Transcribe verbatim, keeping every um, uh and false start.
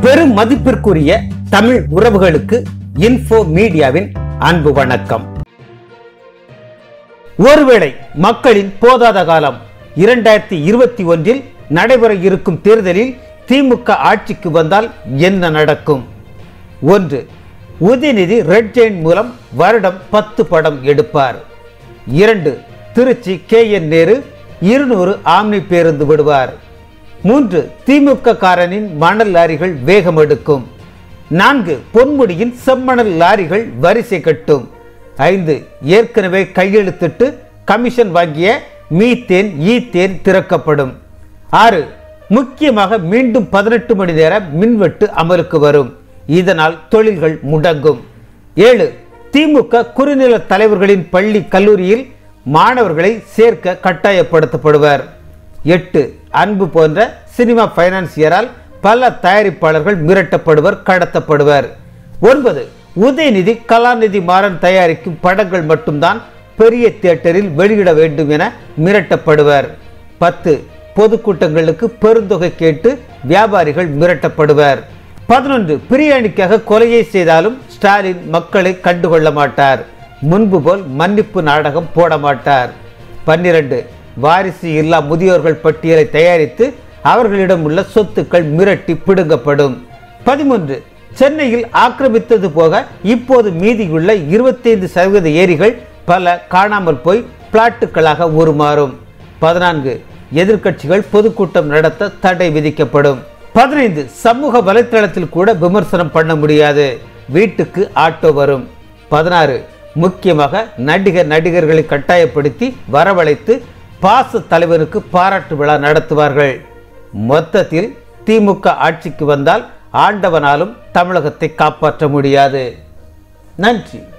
பெரும் மதிப்பிற்குரிய தமிழ் உறவுகளுக்கு இன்ஃபோ மீடியாவின் அன்பு வணக்கம். ஒருவேளை மக்களின் போதாத காலம் இரண்டாயிரத்தி இருபத்தி ஒன்றில் நடைபெற இருக்கும் தேர்தலில் திமுக ஆட்சிக்கு வந்தால் என்ன நடக்கும்? ஒன்று, உதயநிதி ரெட் ஜெயின் மூலம் வருடம் பத்து படம் எடுப்பார். இரண்டு, திருச்சி கே என் நேரு இருநூறு ஆம்னி பேருந்து விடுவார். மூன்று, திமுக காரனின் மணல் லாரிகள் வேகம் எடுக்கும். நான்கு, பொன்முடியின் செம்மணல் லாரிகள் வரிசை கட்டும். ஐந்து, ஏற்கனவே கையெழுத்திட்டு கமிஷன் வாங்கிய மீத்தேன் ஈத்தேன் திறக்கப்படும். ஆறு, முக்கியமாக மீண்டும் பதினெட்டு மணி நேர மின்வெட்டு அமலுக்கு வரும். இதனால் தொழில்கள் முடங்கும். ஏழு, திமுக குறுநில தலைவர்களின் பள்ளி கல்லூரியில் மாணவர்களை சேர்க்க கட்டாயப்படுத்தப்படுவர். எட்டு, அன்பு போன்ற சினிமா பைனான்சியரால் பல தயாரிப்பாளர்கள் மிரட்டப்படுவர், கடத்தப்படுவர். ஒன்பது, உதயநிதி கலாநிதி மாறன் தயாரிக்கும் படங்கள் மட்டும்தான் பெரிய தியேட்டரில் வெளியிட வேண்டும் என மிரட்டப்படுவர். பத்து, பொதுக்கூட்டங்களுக்கு பெருந்தொகை கேட்டு வியாபாரிகள் மிரட்டப்படுவர். பதினொன்று, பிரியாணிக்காக கொலையை செய்தாலும் ஸ்டாலின் மக்களை கண்டுகொள்ள மாட்டார். முன்பு போல் மன்னிப்பு நாடகம் போட மாட்டார். பன்னிரண்டு, வாரிசு இல்லா முதியோர்கள் பட்டியலை தயாரித்து அவர்களிடம் உள்ள சொத்துக்கள் மிரட்டி பிடுங்கப்படும். பதிமூன்று, சென்னையில் ஆக்கிரமித்தது போக இப்போது மீதியுள்ள இருபத்தி ஐந்து சதவீத ஏரிகள் பல காணாமல் போய் பிளாட்டுகளாக உருமாறும். பதினான்கு, எதிர்க்கட்சிகள் பொதுக்கூட்டம் நடத்த தடை விதிக்கப்படும். பதினைந்து, சமூக வலைத்தளத்தில் கூட விமர்சனம் பண்ண முடியாது, வீட்டுக்கு ஆட்டோ வரும். பதினாறு, முக்கியமாக நடிகர் நடிகர்களை கட்டாயப்படுத்தி வரவழைத்து பாச தலைவனுக்கு பாராட்டு விழா நடத்துவார்கள். மொத்தத்தில் திமுக ஆட்சிக்கு வந்தால் ஆண்டவனாலும் தமிழகத்தை காப்பாற்ற முடியாது. நன்றி.